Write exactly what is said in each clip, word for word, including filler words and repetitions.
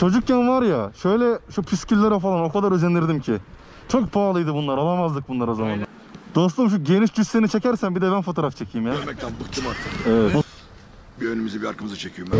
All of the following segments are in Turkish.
Çocukken var ya, şöyle şu püsküllere falan o kadar özenirdim ki. Çok pahalıydı bunlar, alamazdık bunlar o zaman. Dostum şu geniş cüsseni çekersen bir de ben fotoğraf çekeyim ya. Görmekten bıktım artık. Evet. Bir önümüzü bir arkamızı çekiyorum ben.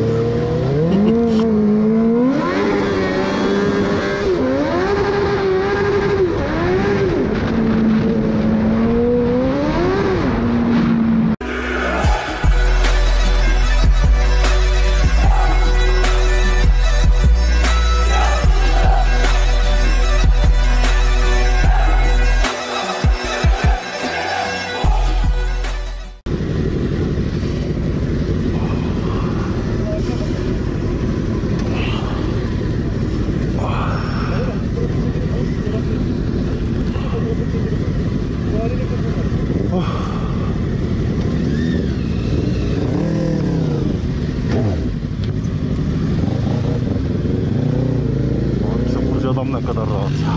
Adam ne kadar rahat ya.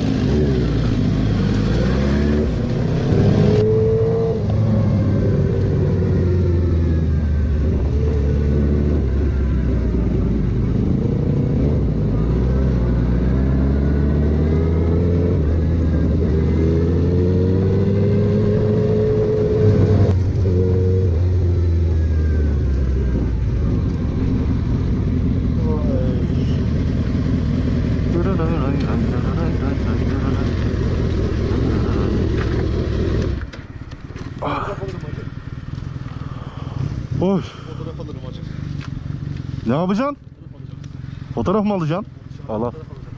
Oy. Fotoğraf alırım hacı. Ne yapacaksın? Fotoğraf mı alacaksın? Allah.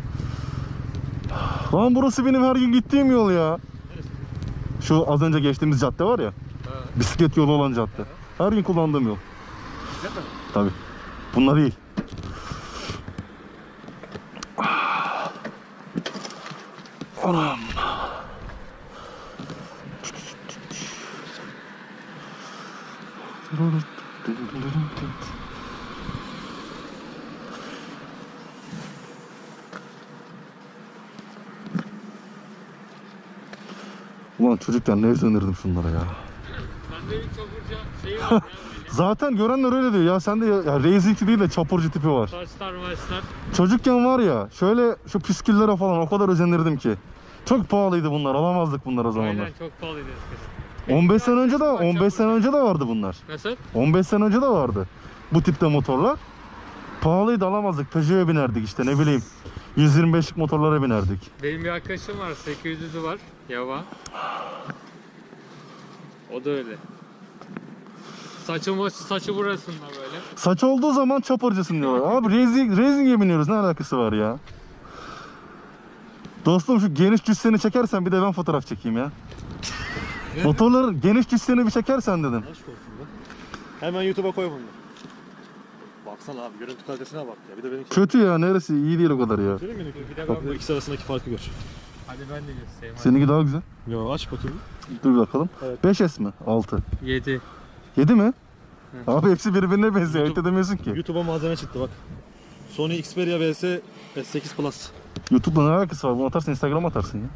Lan burası benim her gün gittiğim yol ya. Şu az önce geçtiğimiz cadde var ya. He. Bisiklet yolu olan cadde. He. Her gün kullandığım yol. Bisiklet mi? Tabii. Bunlar değil. Anam. Ulan çocukken ne özenirdim şunlara ya. Bende bir çapurca şeyi var ya. Zaten görenler öyle diyor ya, sende ya, ya racingçi değil de çapurcu tipi var. Saçlar maçlar. Çocukken var ya, şöyle şu püsküllere falan o kadar özenirdim ki. Çok pahalıydı bunlar, alamazdık bunlar o zamanlar. Aynen, çok pahalıydı eskisi. on beş sene önce de on beş sene önce de vardı bunlar. Nasıl? on beş sene önce de vardı bu tipte motorlar. Pahalıydı, alamazdık. Peugeot'a binerdik işte, ne bileyim. yüz yirmi beşlik motorlara binerdik. Benim bir arkadaşım var, sekiz yüzü var. Yava. O da öyle. Saçı, saçı burasında böyle. Saç olduğu zaman çapırcısın diyorlar. Abi racing, racing'e biniyoruz, ne alakası var ya? Dostum şu geniş cüsseni çekersen bir de ben fotoğraf çekeyim ya. Motorların geniş cüsseni bir çekersen dedim. Aşk olsun be. Hemen YouTube'a koy bunu. Baksana abi, görüntü kalitesine bak ya. Bir de benimki. Kötü ya, neresi iyi değil o kadar ya. Söyleyeyim mi? Bir de Bak ben bu ikisi arasındaki farkı gör. Hadi ben de göstereyim. Seninki daha güzel. Yo, aç bakayım. Dur bakalım. Evet. beş S mi? altı. yedi. yedi mi? Hı. Abi hepsi birbirine benziyor. YouTube- Ayırt edemiyorsun ki. YouTube'a malzeme çıktı bak. Sony Xperia vs S sekiz Plus. YouTube'la ne alakası var? Bunu atarsın, Instagram'a atarsın ya.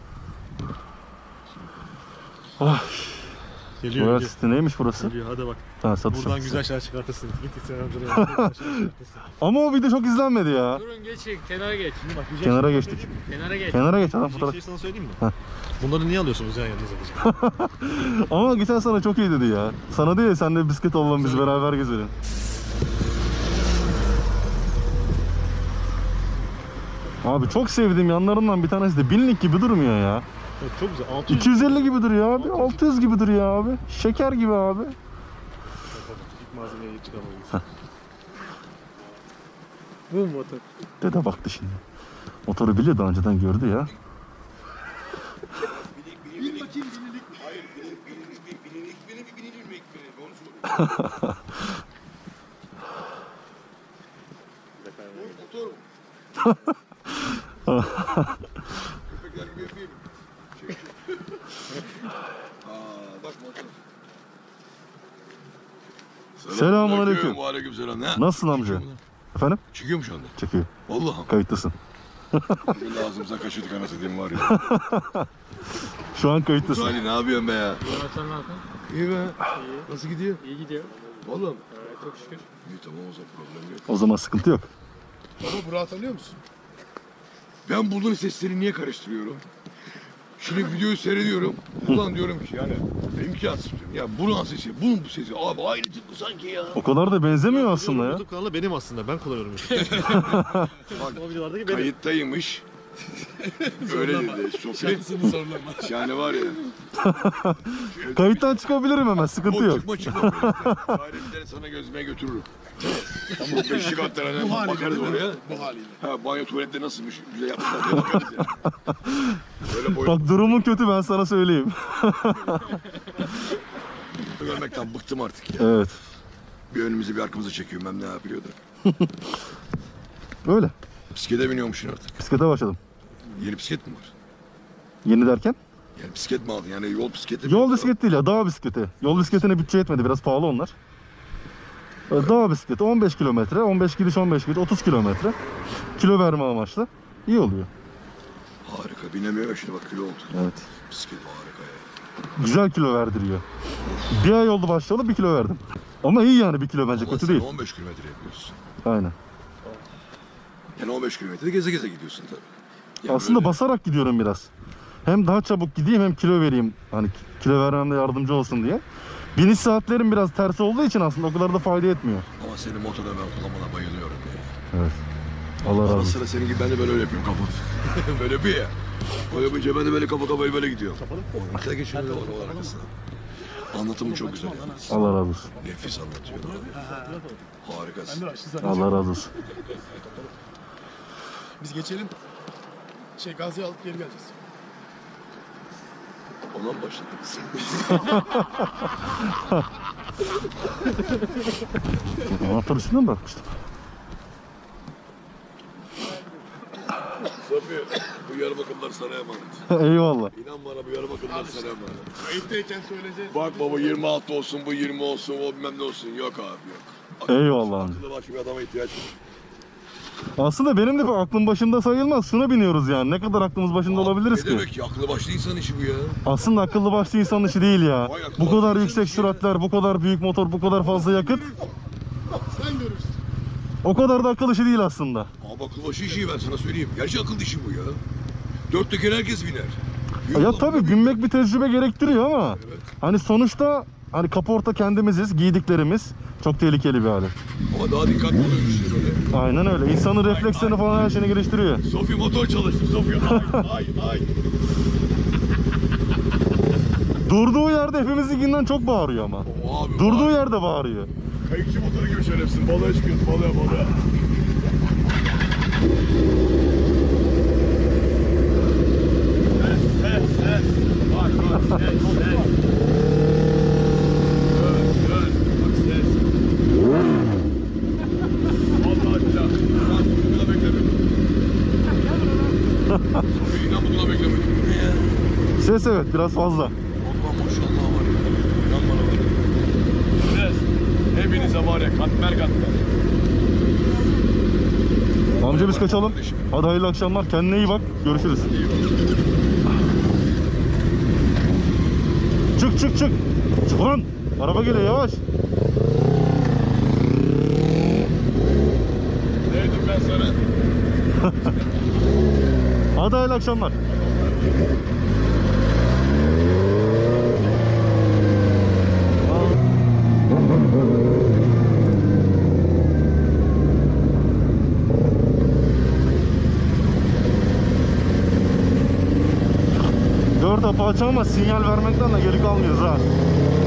Ah, Geliyor, burası geliyor. site neymiş burası? Geliyor, hadi bak. Ha, satış Buradan ofisi. güzel şeyler çıkartırsın. Git Instagram'da güzel şeyler çıkartırsın. Ama o video çok izlenmedi ya. Durun geçin, kenara geç. Şimdi bak, güzel Kenara şeyler geçtik. söyleyeyim mi? Kenara geç. Kenara geç adam Bir fotoğraf. şey sana söyleyeyim mi? Heh. Bunları niye alıyorsunuz ya yanınıza? Ama geçen sana çok iyi dedi ya. Sana değil, sen de bisiklet alalım biz beraber gezelim. Abi çok sevdiğim yanlarından bir tanesi de binlik gibi durmuyor ya. Evet, çok güzel. altı yüz. iki yüz elli gibi duruyor abi. altı yüz gibi duruyor abi. Şeker gibi abi. İlk malzemeye çıkamayız. Bu motor. Dede baktı şimdi. Motoru biliyor, daha önceden gördü ya. Bil bakayım binilik. Hayır, binilik, binilik, binilik, binilik, binilik, binilik, binilik. Onu soruyorum. Bu motor mu? Köpekler gibi yapayım. Çek. Aa, bak motor. Selamünaleyküm. Aleyküm selam. Ne? Nasılsın amca? Efendim? Çıkıyor mu şu anda? Çekiyor. Vallahi. Kayıttasın. Bugün ağzımıza kaçırdık anasını diyeyim var ya. Şu an kayıttasın. Salih ne yapıyorsun be ya? Ya sen ne yapıyorsun? İyi be. İyi. Nasıl gidiyor? İyi gidiyor. Oğlum. Evet, çok şükür. İyi tamam o zaman problem yok. O zaman sıkıntı yok. Baba Burak'ı tanıyor musun? Ben bunların seslerini niye karıştırıyorum? Şimdi videoyu seyrediyorum. Ulan diyorum ki yani imkansız diyorum. Ya Burak'ın sesi, bunun bu sesi. Abi aynı tıpkı sanki ya. O kadar da benzemiyor aslında ya. YouTube kanalı benim aslında. Ben kullanıyorum. Bak, O videolardaki benim. kayıttaymış. Öyle dedi Sofi. Şansını zorlama. Yani var ya. Kayıttan çıkabilirim hemen, sıkıntı O yok. çıkma çıkma. Tarifleri sana gözüme götürürüm. Tamam. Beşlik hatlarına bakarız oraya. Bu haliyle. Ha, banyo tuvalette nasılmış? Güzel yapmışlar diye bakarız yani. Böyle boy... Bak durumun kötü, ben sana söyleyeyim. Görmekten bıktım artık ya. Evet. Bir önümüzü bir arkamızı çekiyorum, ben ne yapıyordu. Öyle. Bisiklete biniyormuşsun artık. Bisiklete başladım. Yeni bisiklet mi var? Yeni derken? Yani bisiklet mi aldın? Yani yol bisikleti mi? Yol bisikleti değil ya, dağ bisikleti. Yol bisikletine bütçe yetmedi, biraz pahalı onlar. Dağ bisikleti on beş kilometre, on beş gidiş on beş gidiş, otuz kilometre. Kilo verme amaçlı. İyi oluyor. Harika, binemiyor şimdi bak, kilo oldu. Evet. Bisiklet harika ya. Güzel kilo verdiriyor. Bir ay oldu başlayalı, bir kilo verdim. Ama iyi yani, bir kilo bence Ama kötü sen değil. on beş kilometre yapıyorsun. Aynen. Yani on beş kilometre geze geze gidiyorsun tabii. Yani Aslında böyle- basarak gidiyorum biraz. Hem daha çabuk gideyim hem kilo vereyim. Hani kilo vermemde yardımcı olsun diye. Biniş saatlerim biraz tersi olduğu için aslında o kadar da fayda etmiyor. Ama senin motorda ben kullanmana bayılıyorum ya. Evet. Allah razı Ara olsun. sıra senin gibi ben de böyle öyle yapıyorum kafa. Böyle bir ya. Öyle yapınca ben de böyle kafa kafayı böyle gidiyorum. Arkaya geçiyor da var arkasına. Anlatımı çok güzel. Allah razı olsun. Nefis anlatıyor. Harikasın. Allah razı olsun. Biz geçelim. Şey Gazi'yi alıp geri geleceğiz. Ondan başladınız. Anahtar üstüne mi bırakmıştım? Sofi, bu yarım akımlar sana emanet. Eyvallah. İnan bana, bu yarım akımlar sana emanet. Kayıttayken söyleyeceğiz. Bak baba, yirmi altı olsun, bu yirmi olsun, o bilmem ne olsun. Yok abi, yok. Eyvallah amca. Akıllı başka bir adama ihtiyaç var. Aslında benim de bir aklım başında sayılmaz. Şuna biniyoruz yani. Ne kadar aklımız başında olabiliriz Ne ki? demek ki? Akıllı başlı insan işi bu ya. Aslında akıllı başlı insanın işi değil ya. Vay akıllı Bu kadar başlı yüksek insan işi ya. süratler, bu kadar büyük motor, bu kadar fazla yakıt. Sen görürsün. O kadar da akıl işi değil aslında. Abi akıllı başı işi, ben sana söyleyeyim. Gerçi akıllı işi bu ya. Dört teker herkes biner. Yok Ya lan, tabii bu- binmek bir tecrübe gerektiriyor ama Evet. hani sonuçta hani kaporta kendimiziz, giydiklerimiz çok tehlikeli bir alet. Ama daha dikkatli oluyor işte böyle. Aynen öyle. İnsanın reflekslerini falan her şeyini geliştiriyor. Sofi motor çalıştı, Sofi. Ay, ay, ay. Durduğu yerde hepimizinkinden çok bağırıyor ama. O abi. Durduğu vay. yerde bağırıyor. Kayıkçı motoru gibi şerefsin. Balığa çıkıyorsun, balığa balığa. Ses, ses, ses. Bak, bak, ses, ses. Dön, dön. Bak, ses. Vallahi billahi. Ben buna beklemedim. Sofi, inan buna beklemedim. Ses evet biraz fazla. Allah maşallah var ya. İnan bana var ya. Ses. Hepinize var ya, katmer katmer. Amca biz kaçalım. Hadi hayırlı akşamlar. Kendine iyi bak. Görüşürüz. Çık çık çık. Çık lan. Araba geliyor, yavaş. Ne dedim ben sana? Hadi hayırlı akşamlar. Dört apaçı ama sinyal vermekten de geri kalmıyoruz ha.